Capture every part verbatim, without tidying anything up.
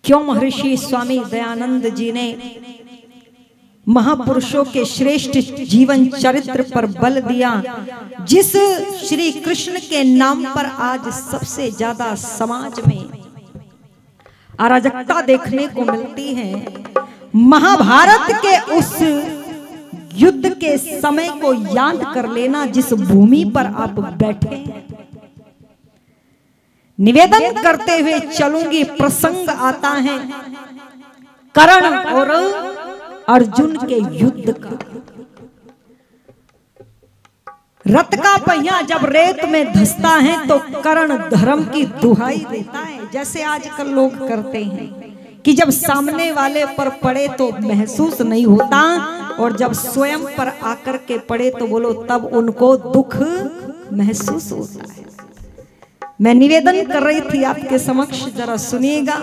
क्यों महर्षि स्वामी दयानंद जी ने महापुरुषों के श्रेष्ठ जीवन चरित्र पर बल दिया, जिस श्री कृष्ण के नाम पर आज सबसे ज्यादा समाज में अराजकता देखने को मिलती है। महाभारत के उस युद्ध के समय को याद कर लेना जिस भूमि पर आप बैठे हैं। निवेदन करते हुए चलूंगी, प्रसंग आता है कर्ण और अर्जुन के युद्ध का। रथ का पहिया जब रेत में धंसता है तो कर्ण धर्म की दुहाई देता है, जैसे आजकल लोग करते हैं कि जब सामने वाले पर पड़े तो महसूस नहीं होता और जब स्वयं पर आकर के पड़े तो बोलो तब उनको दुख महसूस होता है। मैं निवेदन कर रही थी आपके समक्ष, जरा सुनिएगा।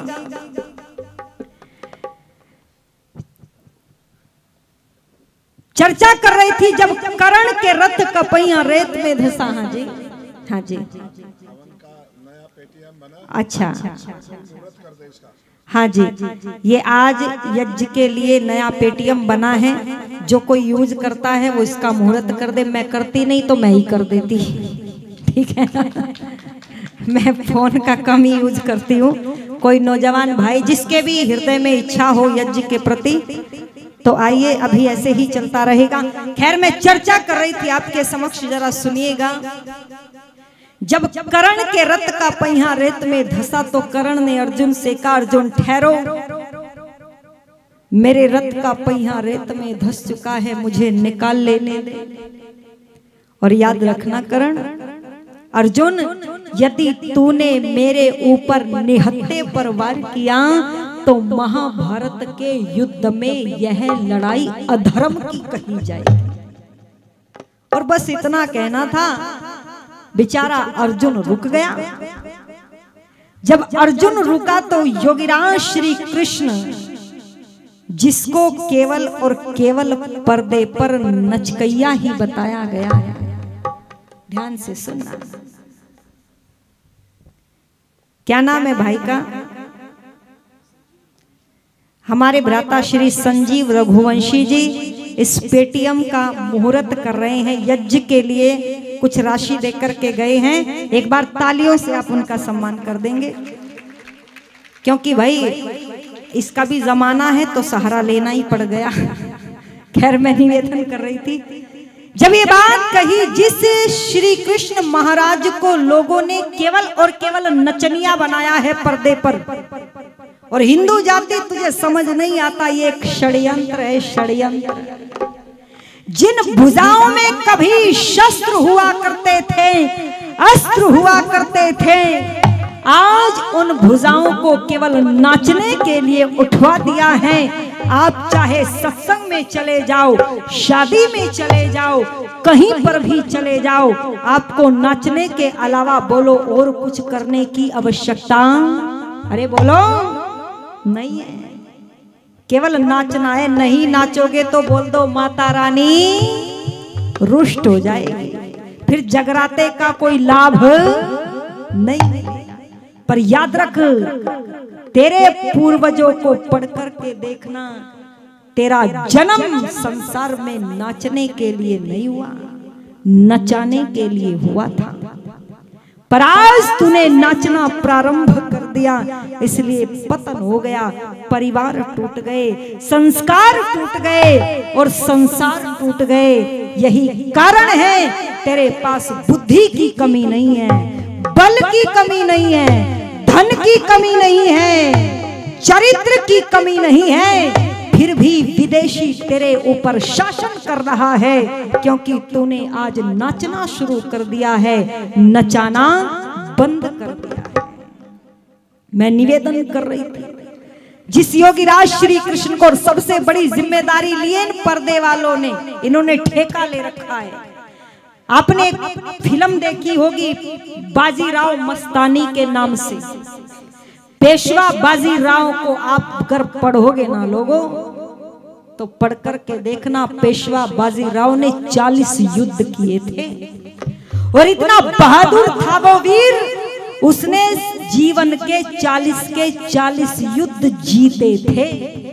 चर्चा कर रही थी जब कर्ण के रथ का पहिया रेत में धंसा। हाँ जी, हाँ जी, अच्छा, हाँ जी, ये आज यज्ञ के लिए नया पेटीएम बना है। जो कोई यूज करता है वो इसका मुहूर्त कर दे। मैं करती नहीं तो मैं ही कर देती, ठीक है ना। मैं फोन का कम ही यूज करती हूँ। कोई नौजवान भाई जिसके भी हृदय में इच्छा हो यज्ञ के प्रति तो आइए, अभी ऐसे ही चलता रहेगा। खैर, मैं चर्चा कर रही थी आपके समक्ष, जरा सुनिएगा। जब कर्ण के रथ का पहिया रेत में धंसा तो कर्ण ने अर्जुन से कहा, अर्जुन ठहरो, मेरे रथ का पहिया रेत में धंस चुका है, मुझे निकाल लेने दे। और याद रखना कर्ण, अर्जुन यदि तूने मेरे ऊपर निहत्थे पर वार किया तो महाभारत के युद्ध में यह लड़ाई अधर्म की कही जाएगी। और बस इतना कहना था। बेचारा अर्जुन रुक गया। जब अर्जुन रुका तो योगिराज श्री कृष्ण, जिसको केवल और केवल पर्दे पर नचकैया ही बताया गया है, ध्यान से सुनना। क्या नाम है भाई का? हमारे भ्राता श्री संजीव रघुवंशी जी इस पेटीएम का मुहूर्त कर रहे हैं। यज्ञ के लिए कुछ राशि देकर के गए हैं। एक बार तालियों से आप उनका सम्मान कर देंगे, क्योंकि भाई इसका भी जमाना है तो सहारा लेना ही पड़ गया। खैर, मैं निवेदन कर रही थी जब ये बात कही, जिस श्री कृष्ण महाराज को लोगों ने केवल और केवल नचनिया बनाया है पर्दे पर, और हिंदू जाति तुझे समझ नहीं आता, ये एक षड्यंत्र है, षड्यंत्र। जिन भुजाओं में कभी शस्त्र हुआ करते थे, अस्त्र हुआ करते थे, आज उन भुजाओं को केवल नाचने के लिए उठवा दिया है। आप चाहे सत्संग में चले जाओ, शादी में चले जाओ, कहीं पर भी चले जाओ, आपको नाचने के अलावा बोलो और कुछ करने की आवश्यकता, अरे बोलो, नहीं है। केवल नाचना है। नहीं नाचोगे तो बोल दो माता रानी रुष्ट हो जाएगी, फिर जगराते का कोई लाभ नहीं। पर याद रख, तेरे पूर्वजों को पढ़ कर के देखना, तेरा जन्म संसार में नाचने के लिए नहीं हुआ, नचाने के लिए हुआ था। पर आज तूने नाचना प्रारंभ कर दिया, इसलिए पतन हो गया, परिवार टूट गए, संस्कार टूट गए और संसार टूट गए। यही कारण है, तेरे पास बुद्धि की कमी नहीं है, बल की कमी नहीं है, धन की कमी नहीं है, चरित्र की कमी नहीं है, फिर भी विदेशी तेरे ऊपर शासन कर रहा है, क्योंकि तूने आज नाचना शुरू कर दिया है, नचाना बंद कर दिया है। मैं निवेदन कर रही थी, जिस योगीराज श्री कृष्ण को सबसे बड़ी जिम्मेदारी ली इन पर्दे वालों ने, इन्होंने ठेका ले रखा है। आपने फिल्म देखी होगी बाजीराव मस्तानी के नाम से। पेशवा बाजीराव को आप अगर पढ़ोगे ना लोगों, तो पढ़ कर के देखना, पेशवा बाजीराव ने चालीस युद्ध किए थे और इतना बहादुर था वो वीर। उसने जीवन के चालीस के चालीस युद्ध जीते थे,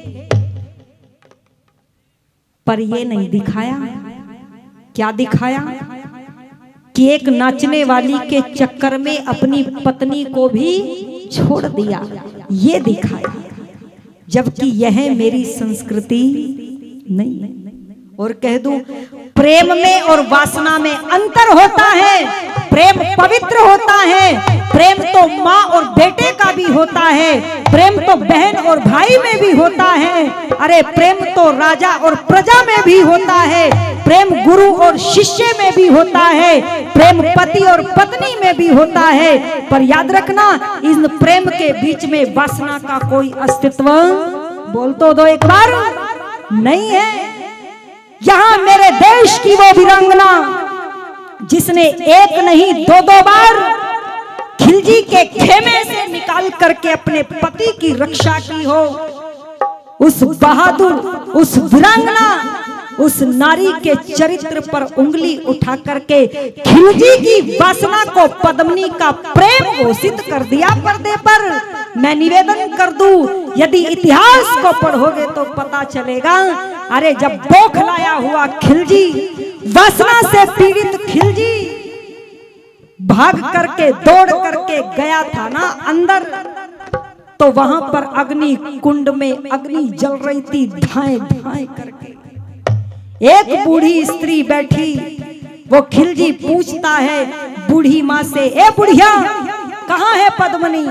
पर ये नहीं दिखाया। क्या दिखाया? कि एक नाचने वाली के चक्कर में अपनी पत्नी को भी छोड़ दिया, ये दिखाया। जबकि यह मेरी संस्कृति नहीं। और कह दूं, प्रेम में और वासना में अंतर होता है। प्रेम पवित्र होता है, प्रेम तो माँ और बेटे का भी होता है, प्रेम तो बहन और भाई में भी होता है, अरे प्रेम तो राजा और प्रजा में भी होता है, प्रेम गुरु और शिष्य में भी होता है, प्रेम पति और पत्नी में भी होता है। पर याद रखना, इन प्रेम के बीच में वासना का कोई अस्तित्व, बोल तो दो एक बार, नहीं है। यहाँ मेरे देश की वो वीरांगना जिसने एक नहीं दो दो बार खिलजी के खेमे से निकाल करके अपने पति की रक्षा की हो, उस बहादुर, उस वीरांगना, उस नारी के चरित्र पर उंगली उठा करके खिलजी की वासना को पद्मिनी का प्रेम घोषित कर दिया पर्दे पर। मैं निवेदन कर दूं, यदि इतिहास को पढ़ोगे तो पता चलेगा, अरे जब बौखलाया हुआ खिलजी, वासना से पीड़ित खिलजी भाग करके दौड़ करके गया था ना अंदर, तो वहां पर अग्नि कुंड में अग्नि जल रही थी धाए धाए करके। एक बूढ़ी स्त्री बैठी, वो खिलजी पूछता है बूढ़ी माँ से, ए बुढ़िया कहाँ है पद्मिनी?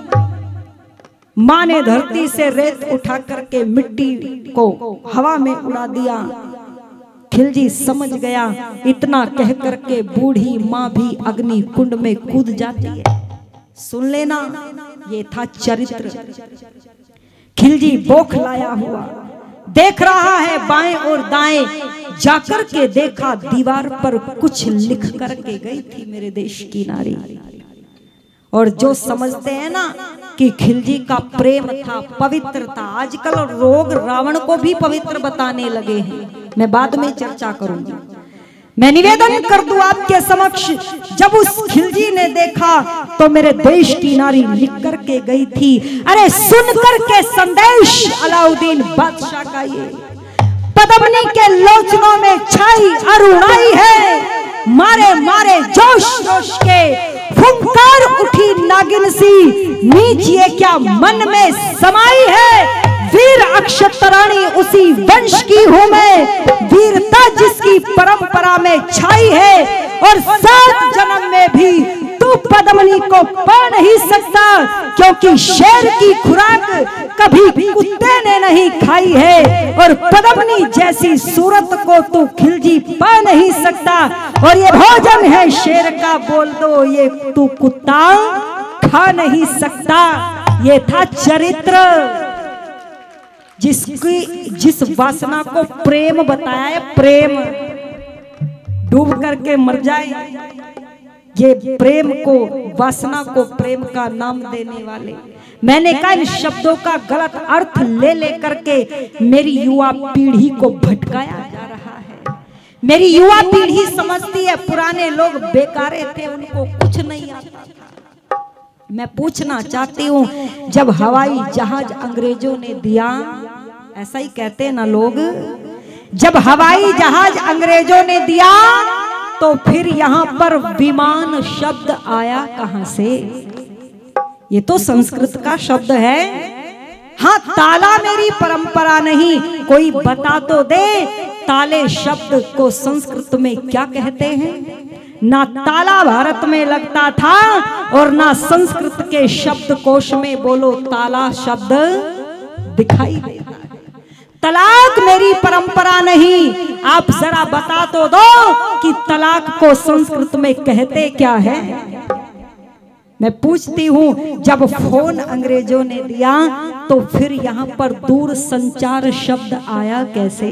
माँ ने धरती से रेत उठा करके मिट्टी को हवा में उड़ा दिया। खिलजी समझ गया, इतना कह करके बूढ़ी माँ भी अग्नि कुंड में कूद जाती है। सुन लेना, ये था चरित्र। खिलजी बौखलाया हुआ देख रहा है बाएं और दाएं, जाकर के देखा दीवार पर कुछ लिख करके गई थी मेरे देश की नारी। और जो समझते हैं ना कि खिलजी का प्रेम था, पवित्र था, आजकल रोग रावण को भी पवित्र बताने लगे हैं, मैं बाद में चर्चा करूंगी। मैं निवेदन कर दूं आपके समक्ष, जब उस खिलजी ने देखा तो मेरे देश की नारी लिख करके गई थी, अरे सुन करके संदेश अलाउद्दीन बादशाह का ये, पद्मिनी के लोचनों में छाई अरुणाई है, मारे मारे जोश जोश के फुंकार उठी नागिन सी, नीच ये क्या मन में समाई है, वीर अक्षतराणी उसी वंश की हूँ मैं, वीरता जिसकी परंपरा में छाई है, और सात जन्म में भी तू पद्मिनी को पा नहीं सकता, क्योंकि शेर की खुराक कभी कुत्ते ने नहीं खाई है, और पद्मिनी जैसी सूरत को तू खिलजी पा नहीं सकता, और ये भोजन है शेर का, बोल दो ये तू कुत्ता खा नहीं सकता। ये था चरित्र, जिसकी जिस वासना को प्रेम बताया है, प्रेम डूब करके मर जाए, ये प्रेम को, वासना को प्रेम का नाम देने वाले। मैंने कहा इन शब्दों का गलत अर्थ ले ले करके मेरी युवा पीढ़ी को भटकाया जा रहा है। मेरी युवा पीढ़ी समझती है पुराने लोग बेकारे थे, उनको कुछ नहीं आता था। मैं पूछना चाहती हूँ, जब हवाई जहाज अंग्रेजों ने दिया, ऐसा ही कहते हैं ना लोग, जब हवाई जहाज अंग्रेजों ने दिया तो फिर यहाँ पर विमान शब्द आया कहां से? ये तो संस्कृत का शब्द है। हाँ, ताला मेरी परंपरा नहीं, कोई बता तो दे ताले शब्द को संस्कृत में क्या कहते हैं? ना ताला भारत में लगता था और ना संस्कृत के शब्द कोश में बोलो ताला शब्द दिखाई देता है। तलाक मेरी परंपरा नहीं, आप जरा बता तो दो कि तलाक को संस्कृत में कहते क्या है? मैं पूछती हूं, जब फोन अंग्रेजों ने दिया तो फिर यहां पर दूर संचार शब्द आया कैसे?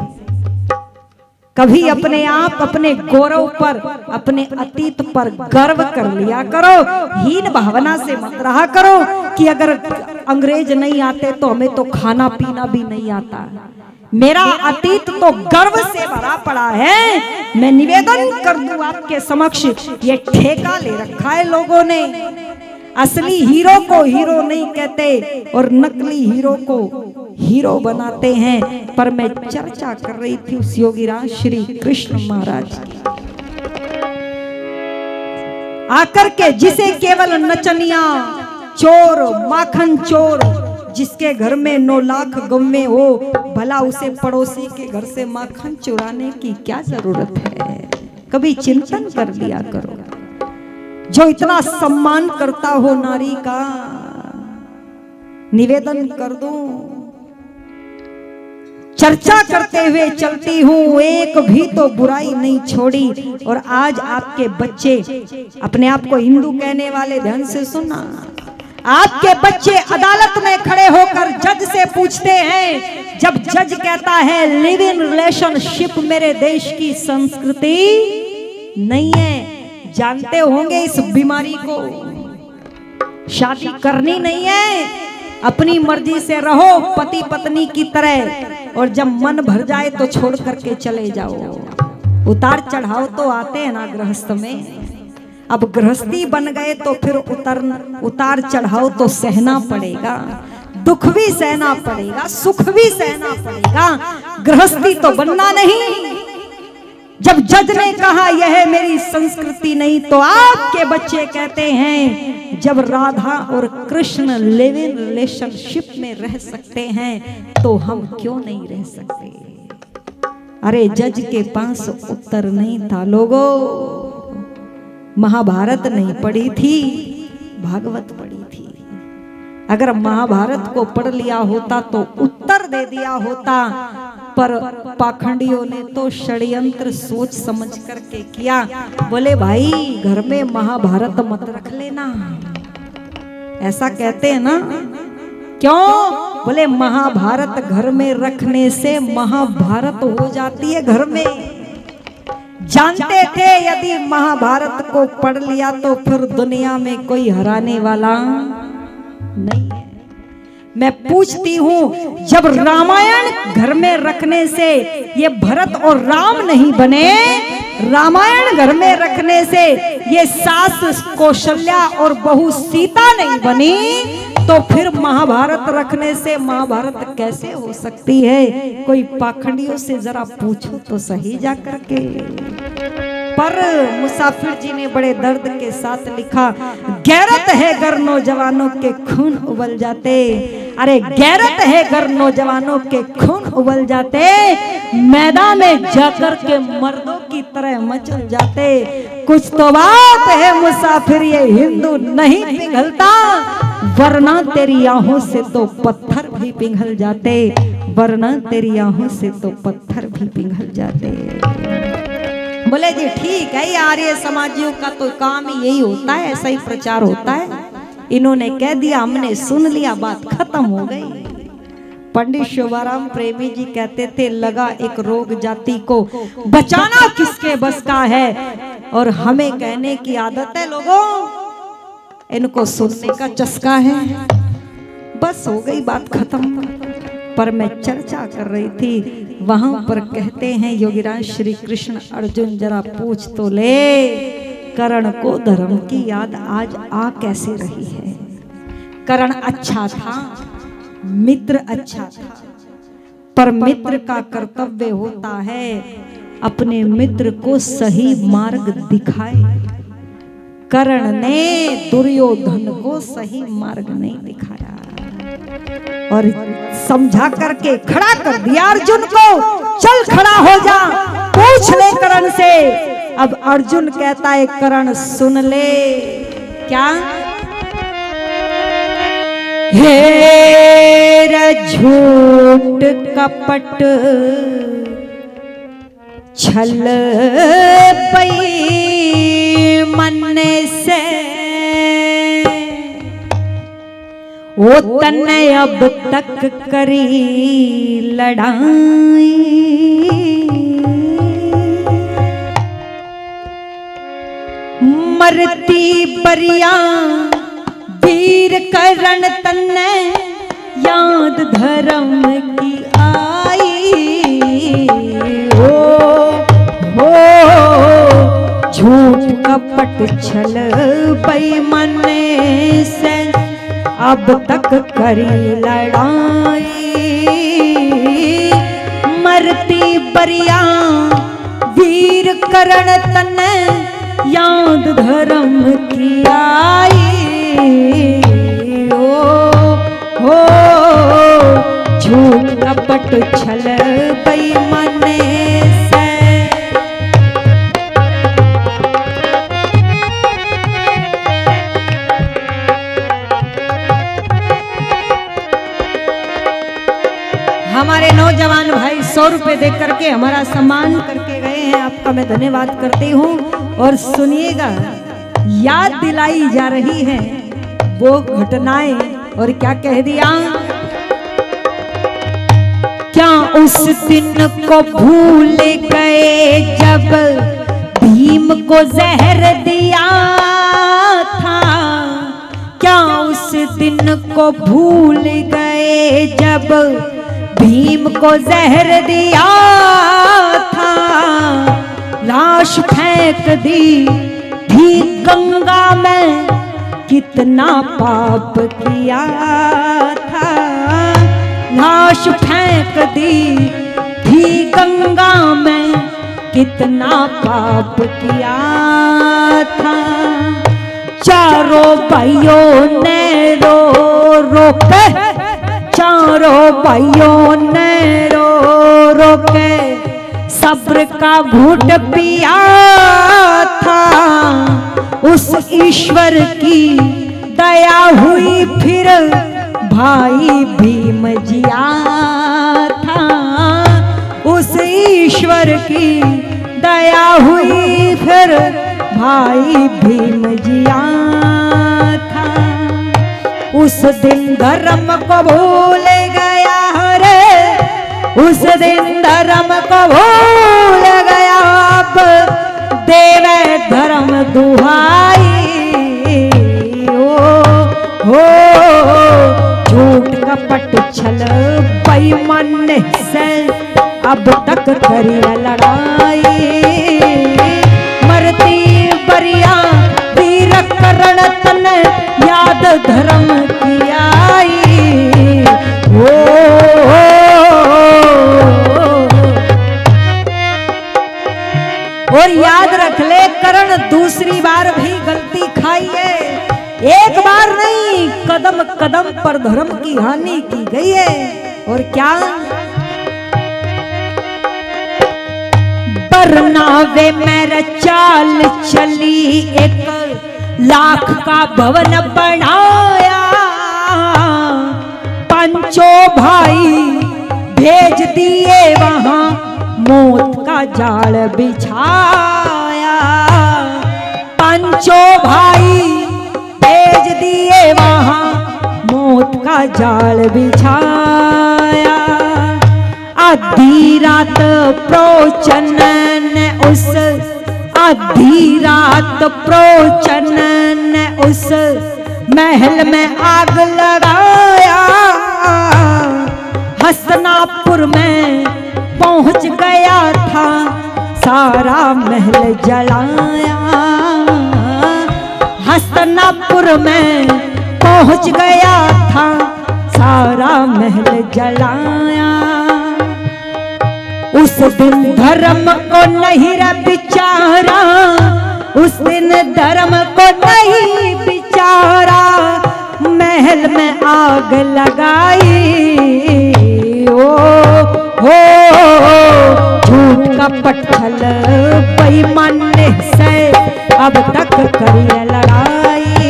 कभी अपने आप, अपने गौरव पर, अपने अतीत पर गर्व कर लिया करो, हीन भावना से मत रहा करो कि अगर अंग्रेज नहीं आते तो हमें तो खाना पीना भी नहीं आता। मेरा अतीत तो गर्व से भरा पड़ा है। मैं निवेदन कर दूं आपके समक्ष, ये ठेका ले रखा है लोगों ने। असली हीरो को हीरो नहीं कहते और नकली हीरो को हीरो बनाते हैं। पर मैं चर्चा कर रही थी उस योगीराज श्री कृष्ण महाराज की, आकर के जिसे केवल नचनिया चोर माखन चोर, जिसके घर में नौ लाख गम्मे हो, भला उसे पड़ोसी के घर से माखन चुराने की क्या जरूरत है। कभी चिंतन कर लिया करो। जो इतना सम्मान करता हो नारी का, निवेदन कर दूं, चर्चा करते हुए चलती हूं, एक भी तो बुराई नहीं छोड़ी। और आज आपके बच्चे अपने आप को हिंदू कहने वाले, ध्यान से सुनना, आपके बच्चे अदालत में खड़े होकर जज से पूछते हैं, जब जज कहता है लिव इन रिलेशनशिप मेरे देश की संस्कृति नहीं है, जानते होंगे इस बीमारी को, शादी करनी नहीं है, अपनी मर्जी से रहो पति पत्नी की तरह, और जब मन भर जाए तो छोड़ करके चले जाओ। उतार चढ़ाव तो आते हैं ना गृहस्थ में। अब गृहस्थी बन गए तो फिर उतर उतार चढ़ाव तो सहना पड़ेगा, दुख भी सहना पड़ेगा, सुख भी सहना पड़ेगा। गृहस्थी तो बनना नहीं। जब जज ने कहा यह मेरी संस्कृति नहीं, तो आपके बच्चे कहते हैं जब राधा और कृष्ण लिव इन रिलेशनशिप में रह सकते हैं तो हम क्यों नहीं रह सकते। अरे जज के पास उत्तर नहीं था लोगों। महाभारत नहीं पढ़ी थी, भागवत पढ़ी थी। अगर महाभारत को पढ़ लिया होता तो उत्तर दे दिया होता, पर पाखंडियों ने तो षड्यंत्र सोच समझ करके किया। बोले भाई घर में महाभारत मत रख लेना, ऐसा कहते हैं ना। क्यों? बोले महाभारत घर में रखने से महाभारत हो जाती है घर में। जानते थे यदि महाभारत को पढ़ लिया तो फिर दुनिया में कोई हराने वाला नहीं है। मैं पूछती हूँ, जब रामायण घर में रखने से ये भरत और राम नहीं बने, रामायण घर में रखने से ये सास कौशल्या और बहू सीता नहीं बनी, तो फिर महाभारत रखने से महाभारत कैसे हो सकती है? कोई पाखंडियों से जरा पूछो तो सही जा करके। पर मुसाफिर जी ने बड़े दर्द के साथ लिखा, गैरत है गर नौजवानों के खून उबल जाते। अरे गैरत है गर नौजवानों के खून उबल जाते, मैदान में जाकर के मर्दों की तरह मचल जाते। कुछ तो बात है मुसाफिर ये हिंदू नहीं पिघलता, वरना तेरी आहों से तो पत्थर भी पिघल जाते, वरना तेरी आहों से तो पत्थर भी पिघल जाते। बोले जी ठीक है, आर्य समाजियों का तो काम ही यही होता है, ऐसा ही प्रचार होता है। इन्होंने कह दिया, हमने सुन लिया, बात खत्म हो गई। पंडित शोभाराम प्रेमी जी कहते थे, लगा एक रोग जाति को बचाना किसके बस का है। और हमें कहने की आदत है लोगों, इनको सुनने का चस्का है। बस हो गई बात खत्म। पर मैं चर्चा कर रही थी, वहां पर कहते हैं योगीराज श्री कृष्ण, अर्जुन जरा पूछ तो ले, कर्ण को धर्म की याद आज आ कैसे रही है। कर्ण अच्छा था, मित्र अच्छा था, पर मित्र का कर्तव्य होता है अपने मित्र को सही मार्ग दिखाए। कर्ण ने दुर्योधन को सही मार्ग नहीं दिखाया और समझा करके खड़ा कर दिया अर्जुन को, चल खड़ा हो जा, पूछ ले कर्ण से। अब अर्जुन कहता है, कर्ण सुन ले, क्या? हेर झूठ कपट छल पई मन से, वो तने अब तक करी लड़ाई। मरती बरिया वीर करण तन्ने याद धर्म की आई। हो हो झूठ कपट छल बेईमाने से अब तक करी लड़ाई। मरती बरिया वीर करण तन याद धर्म की आई। ओ हो झूठ कपट छल बेईमाने से। हमारे नौजवान भाई सौ रुपए दे करके हमारा सम्मान करके गए हैं, आपका मैं धन्यवाद करती हूँ। और सुनिएगा, याद दिलाई जा रही है वो घटनाएं। और क्या कह दिया, क्या उस दिन को भूल गए जब भीम को जहर दिया था। क्या उस दिन को भूल गए जब भीम को जहर दिया था। लाश फेंक दी थी गंगा में कितना पाप किया था। लाश फेंक दी थी गंगा में कितना पाप किया था। चारों भाइयों ने रो रो के चारों भाइयों ने रो रो के सब्र का घूंट पिया था। उस ईश्वर की दया हुई फिर भाई भीम जिया था। उस ईश्वर की दया हुई फिर भाई भीम जिया था। उस दिन धर्म को भूल गया रे, उस दिन धर्म को भूल गया अब देवे धर्म दुहाई। ओ हो झूठ कपट छल बेईमाने से अब तक करी लड़ाई। मरती बरिया वीर करण तन याद धर्म की आई। ओ और याद रख ले, करण दूसरी बार भी गलती खाई है। एक बार नहीं, कदम कदम पर धर्म की हानि की गई है। और क्या, बरनावे मेरा चाल चली एक लाख का भवन बनाया। पांचों भाई भेज दिए वहां मौत का जाल बिछाया। पांचों भाई भेज दिए वहां मौत का जाल बिछाया। आधी रात प्रोचनन उस आधी रात प्रोचनन उस महल में आग लगाया। हसनापुर में पहुंच गया था सारा महल जलाया। हसनापुर में पहुंच गया था सारा महल जलाया। उस दिन धर्म को नहीं रे बिचारा, उस दिन धर्म को नहीं बिचारा, महल में आग लगाई। ओ हो झूठ कपट छल बेईमाने से अब तक करी लड़ाई।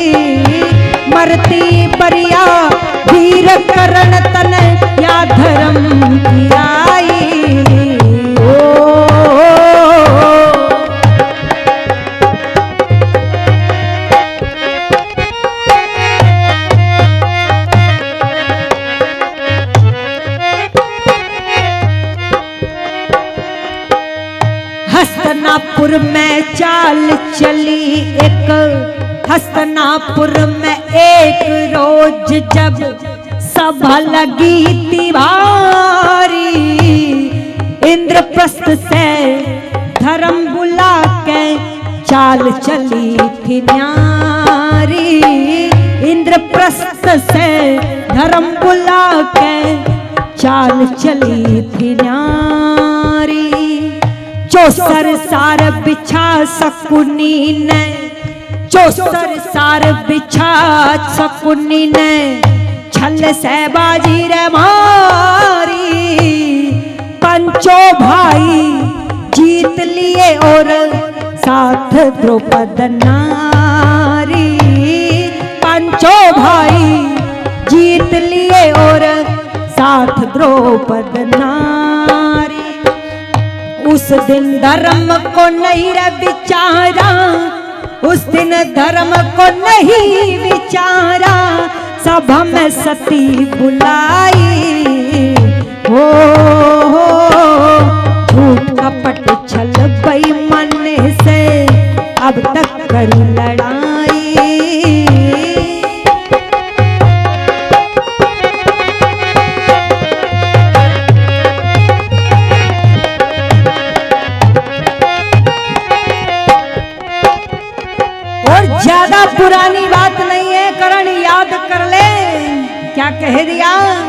मरती बरिया वीर करण तन या धर्म की आई। ओ हसनापुर में चाल चली एक, हसनापुर में एक रोज जब सभा लगी थी भारी। इंद्रप्रस्थ से धर्म बुला के चाल चली थी न्यारी, इंद्रप्रस्थ से धर्म बुला के चाल चली थी न्यारी। जो सरसार बिछा शकुनी ने, जो सरसार बिछा शकुनी ने, छल से बाजी रे मारी। पंचों भाई जीत लिए और साथ द्रौपद नारी। पंचों भाई जीत लिए और साथ द्रौपद नारी। उस दिन धर्म को नहीं रे विचारा, उस दिन धर्म को नहीं विचारा, सभा में सती बुलाई। हो झूठ कपट छल बेईमानी से अब तक करी लड़ाई। और ज्यादा पुरानी बात नहीं है, करण याद कर ले क्या कह दिया।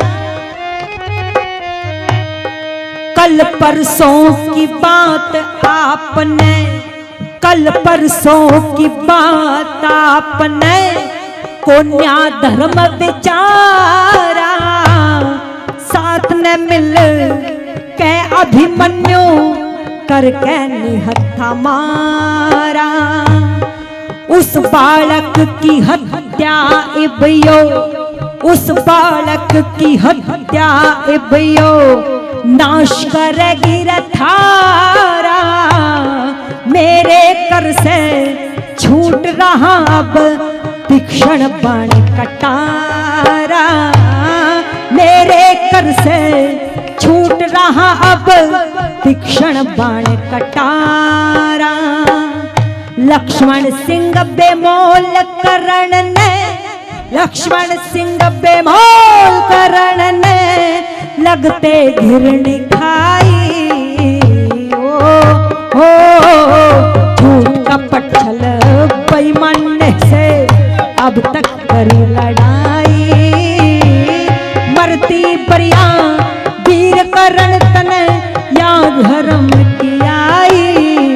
कल परसों की बात आपने, कल परसों की बात आपने, कोन्या धर्म विचारा। साथ ने मिल के अभिमन्यु करके निहत्था मारा। उस बालक की हत्या इबयो, उस बालक की हत्या इबयो, नाश करेगी रथारा। मेरे कर से छूट रहा अब तीक्ष्ण बाण कटारा। मेरे कर से छूट रहा अब तीक्ष्ण बाण कटारा। लक्ष्मण सिंह बेमोल करण ने, लक्ष्मण सिंह बेमोल करण ने, लगते घिरनी खाई। ओ हो झूठ कपट छल बेईमानी से अब तक करी लड़ाई। मरती परिया वीर करण तने या धर्म की आई।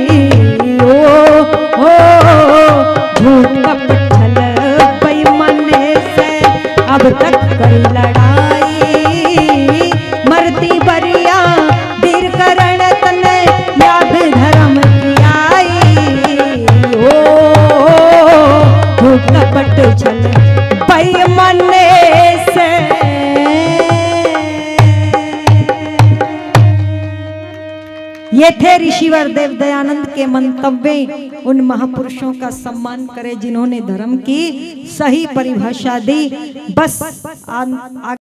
ओ हो झूठ कपट छल बेईमानी से अब तक करी लड़ाई। मरती बरिया वीर करण तने याद धर्म की आई। ओ झूठ कपट छल बेईमानी से। ये थे ऋषिवर देव दयानंद के मंतव्य। उन महापुरुषों का सम्मान करें जिन्होंने धर्म की सही परिभाषा दी। बस आ, आ,